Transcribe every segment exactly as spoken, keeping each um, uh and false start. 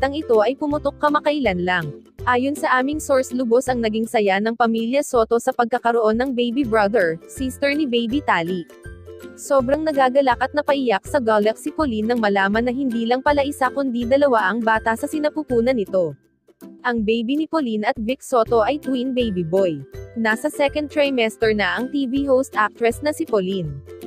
balitang ito ay pumutok kamakailan lang. Ayon sa aming source, lubos ang naging saya ng pamilya Soto sa pagkakaroon ng baby brother, sister ni Baby Tali. Sobrang nagagalak at napaiyak sa galak si Pauline nang malaman na hindi lang pala isa kundi dalawa ang bata sa sinapupunan nito. Ang baby ni Pauline at Vic Soto ay twin baby boy. Nasa second trimester na ang T V host actress na si Pauline.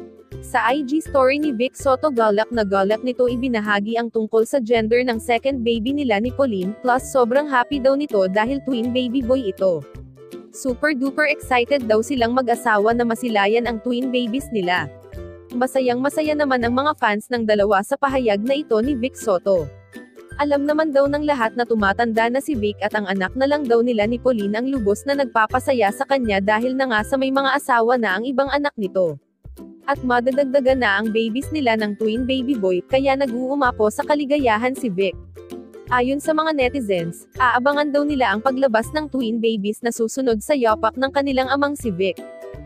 Sa I G story ni Vic Soto, galak na galak nito ibinahagi ang tungkol sa gender ng second baby nila ni Pauline, plus sobrang happy daw nito dahil twin baby boy ito. Super duper excited daw silang mag-asawa na masilayan ang twin babies nila. Masayang masaya naman ang mga fans ng dalawa sa pahayag na ito ni Vic Soto. Alam naman daw ng lahat na tumatanda na si Vic at ang anak na lang daw nila ni Pauline ang lubos na nagpapasaya sa kanya dahil na nga sa may mga asawa na ang ibang anak nito. At madadagdagan na ang babies nila ng twin baby boy, kaya nag-uumapo sa kaligayahan si Vic. Ayon sa mga netizens, aabangan daw nila ang paglabas ng twin babies na susunod sa yapak ng kanilang amang si Vic.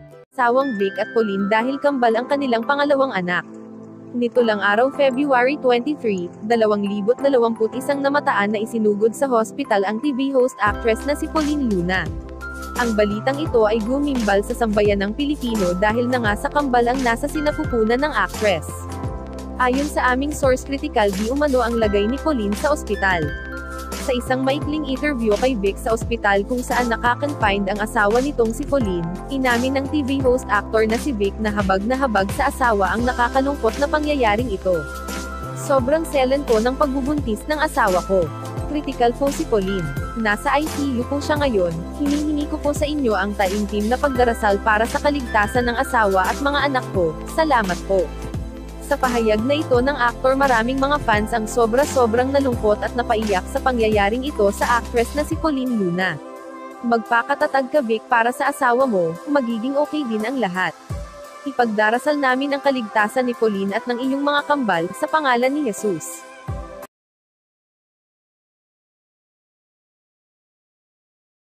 Sawang Vic at Pauline dahil kambal ang kanilang pangalawang anak. Nito lang araw February twenty-third, dalawang libo dalawampu't isang namataan na isinugod sa hospital ang T V host actress na si Pauline Luna. Ang balitang ito ay gumimbal sa sambayan ng Pilipino dahil na nga sa kambal ang nasa sinapupunan ng actress. Ayon sa aming source, critical di umano ang lagay ni Pauline sa ospital. Sa isang maikling interview kay Vic sa ospital kung saan nakakonfined ang asawa nitong si Pauline, inamin ng T V host actor na si Vic na habag na habag sa asawa ang nakakalungkot na pangyayaring ito. Sobrang selan ko ng pagbubuntis ng asawa ko. Critical po si Pauline. Nasa I C U po siya ngayon. Hinihingi ko po sa inyo ang taimtim na pagdarasal para sa kaligtasan ng asawa at mga anak ko. Salamat po. Sa pahayag na ito ng aktor, maraming mga fans ang sobra-sobrang nalungkot at napaiyak sa pangyayaring ito sa actress na si Pauline Luna. Magpakatatag ka Vic para sa asawa mo, magiging okay din ang lahat. Ipagdarasal namin ang kaligtasan ni Pauline at ng iyong mga kambal, sa pangalan ni Jesus.